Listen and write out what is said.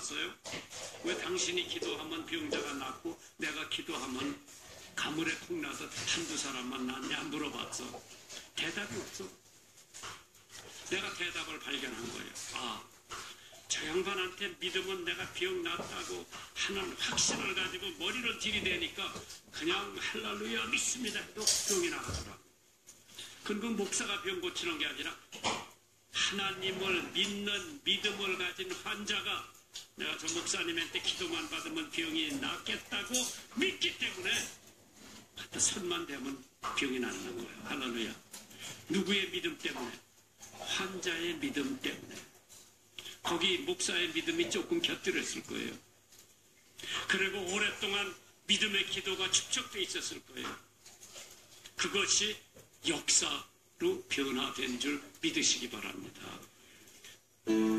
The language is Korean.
물어봤어요? 왜 당신이 기도하면 병자가 낫고 내가 기도하면 가물에 콩 나서 한두 사람만 낫냐 물어봤어. 대답이 없어. 내가 대답을 발견한 거예요. 아, 저 양반한테 믿으면 내가 병 낫다고 하는 확신을 가지고 머리를 들이대니까 그냥 할렐루야 믿습니다 해도 병이 나가더라. 그건 목사가 병 고치는 게 아니라 하나님을 믿는 믿음을 가진 환자가 내가 저 목사님한테 기도만 받으면 병이 낫겠다고 믿기 때문에 손만 대면 병이 낫는 거예요. 할렐루야. 누구의 믿음 때문에? 환자의 믿음 때문에. 거기 목사의 믿음이 조금 곁들였을 거예요. 그리고 오랫동안 믿음의 기도가 축적되어 있었을 거예요. 그것이 역사로 변화된 줄 믿으시기 바랍니다.